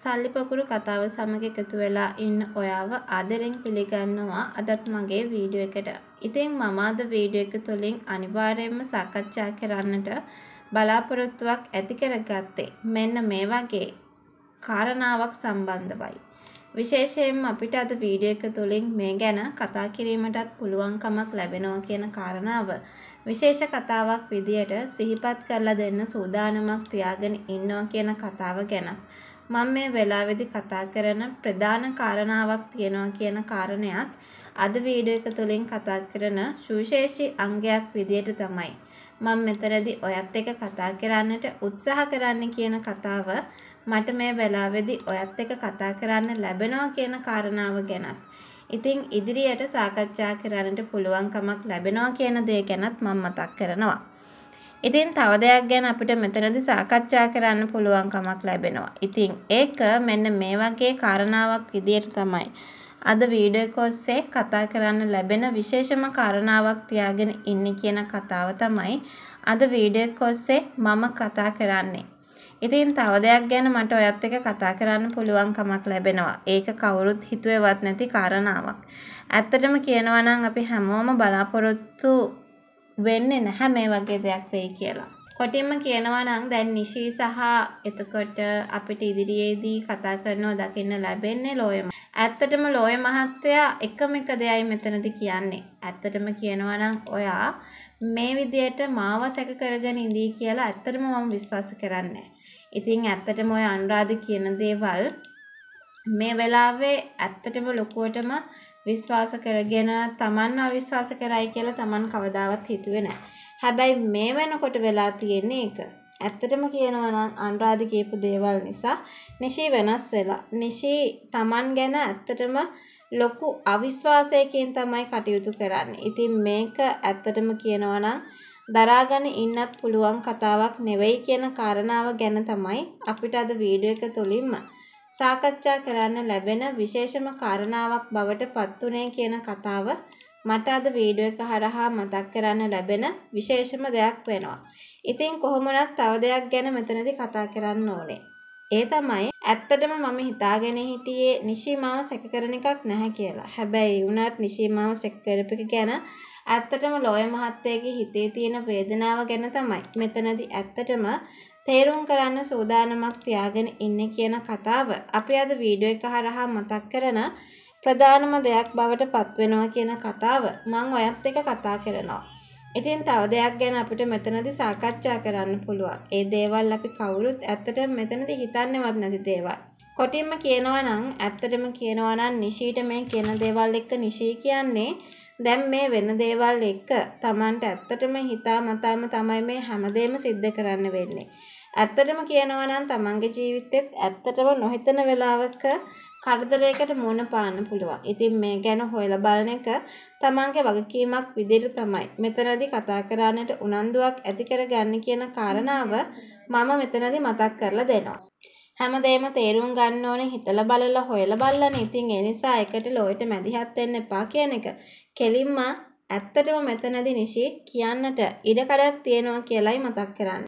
සල්ලි පොකුරු කතාව සමග එකතු වෙලා ඉන්න ඔයාව ආදරෙන් පිළිගන්නවා අදත් මගේ වීඩියෝ එකට. ඉතින් මම අද වීඩියෝ එක තුළින් අනිවාර්යයෙන්ම සාකච්ඡා කරන්නට බලාපොරොත්තුවක් ඇති කරගත්තේ මෙන්න මේ වගේ කාරණාවක් සම්බන්ධවයි. විශේෂයෙන්ම අපිට අද වීඩියෝ එක තුළින් මේ ගැන කතා කිරීමටත් පුළුවන්කමක් ලැබෙනවා කියන කාරණාව විශේෂ කතාවක් විදියට සිහිපත් කරලා දෙන්න සූදානමක් තියාගෙන ඉන්නවා කියන කතාව ගැන මම මේ වෙලාවේදී කතා කරන ප්‍රධාන කාරණාවක් තියෙනවා කියන කාරණයක් අද වීඩියෝ එක තුළින් කතා කරන සුවිශේෂී අංගයක් විදියට තමයි මම මෙතනදී ඔයත් එක්ක කතා කරන්නට උත්සාහ කරන්න කියන කතාව මට මේ වෙලාවේදී ඔයත් එක්ක කතා කරන්න ලැබෙනවා කියන කාරණාව ගැනත් ඉතින් ඉදිරියට සාකච්ඡා කරන්නට පුළුවන්කමක් ලැබෙනවා කියන දේ ගැනත් මම මතක් කරනවා. ඉතින් තව දෙයක් ගැන අපිට මෙතනදී සාකච්ඡා කරන්න පුළුවන්කමක් ලැබෙනවා. ඉතින් ඒක මෙන්න මේ වගේ කාරණාවක් විදියට තමයි අද වීඩියෝ එක ඔස්සේ කතා කරන්න ලැබෙන විශේෂම කාරණාවක් තියාගෙන ඉන්නේ කියන කතාව තමයි අද වීඩියෝ එක ඔස්සේ මම කතා කරන්නේ. ඉතින් තව දෙයක් ගැන මට ඔයත් එක්ක කතා කරන්න පුළුවන්කමක් ලැබෙනවා. ඒක කවුරුත් හිතුවේවත් නැති කාරණාවක්. ඇත්තටම කියනවා නම් අපි හැමෝම බලාපොරොත්තු වෙන්නේ නැහැ මේ වගේ දෙයක් වෙයි කියලා. කොටින්ම කියනවා නම් දැන් නිෂී සහ එතකොට අපිට ඉදිරියේදී කතා කරනවා දකින්න ලැබෙන්නේ ලෝය. ඇත්තටම ලෝය මහත්තයා එකම එක දෙයයි මෙතනදී කියන්නේ. ඇත්තටම කියනවා නම් ඔයා මේ විදියට මාව සැක කරගෙන ඉඳී කියලා ඇත්තටම මම විශ්වාස කරන්නේ. ඉතින් ඇත්තටම ඔය අනුරාධ කියන දේවල් මේ වෙලාවේ ඇත්තටම ලොකුවටම විශ්වාස කරගෙන Taman අවිශ්වාස කරයි කියලා Taman කවදාවත් හිතුවේ නැහැ. හැබැයි මේ වෙනකොට වෙලා තියෙන්නේ ඒක. ඇත්තටම කියනවා නම් අනුරාධ කියපු දේවල් නිසා නිෂී වෙනස් වෙලා. නිෂී Taman ගැන ඇත්තටම ලොකු අවිශ්වාසයකින් තමයි කටයුතු කරන්නේ. ඉතින් මේක ඇත්තටම කියනවා නම් දරාගෙන ඉන්නත් පුළුවන් කතාවක් නෙවෙයි කියන කාරණාව ගැන තමයි අපිට අද වීඩියෝ එක තුළින්ම සාකච්ඡා කරන්න ලැබෙන විශේෂම කාරණාවක් බවට පත් උනේ කියන කතාව මට අද වීඩියෝ එක හරහා මතක් කරන්න ලැබෙන විශේෂම දෙයක් වෙනවා. ඉතින් කොහොමවත් තව දෙයක් ගැන මෙතනදී කතා කරන්න ඕනේ. ඒ තමයි ඇත්තටම මම හිතාගෙන හිටියේ නිෂී මාව සැක කරන එකක් නැහැ කියලා. හැබැයි උනාත් නිෂී මාව සැක කරපු එක ගැන ඇත්තටම ලෝය මහත්තයාගේ හිතේ තියෙන වේදනාව ගැන තමයි මෙතනදී ඇත්තටම තේරුම් කරන්න සූදානමක් තියාගෙන ඉන්නේ කියන කතාව අපි අද වීඩියෝ එක හරහා මතක් කරන ප්‍රධානම දෙයක් බවට පත් වෙනවා කියන කතාව මම ඔයත් එක්ක කතා කරනවා. ඉතින් තව දෙයක් ගැන අපිට මෙතනදී සාකච්ඡා කරන්න පුළුවන්. ඒ දේවල් අපි කවුරුත් ඇත්තටම මෙතනදී හිතන්නේවත් නැති දේවල්. කොටින්ම කියනවා නම් ඇත්තටම කියනවා නම් නිෂීට මේ කියන දේවල් එක්ක නිෂී කියන්නේ දැන් මේ වෙන දේවල් එක්ක Tamanට ඇත්තටම හිතා මතාම තමයි මේ හැමදේම සිද්ධ කරන්න වෙන්නේ. ඇත්තටම කියනවා නම් Tamanගේ ජීවිතෙත් ඇත්තටම නොහිතන වෙලාවක කරදරයකට මුහුණ පාන්න පුළුවන්. ඉතින් මේ ගැන හොයලා බලන එක Tamanගේ වගකීමක් විදිහට තමයි මෙතනදී කතා කරන්නට උනන්දුවක් ඇති කරගන්න කියන කාරණාව මම මෙතනදී මතක් කරලා දෙනවා. හැමදේම තේරුම් ගන්න ඕනේ හිතලා බලලා හොයලා බලලානේ. ඉතින් ඒ නිසා එකට ලෝයට මැදිහත් වෙන්න එපා කියන එක. කෙලින්ම ඇත්තටම මෙතනදී නිෂී කියන්නට ඉඩකඩක් තියෙනවා කියලායි මතක් කරන්නේ.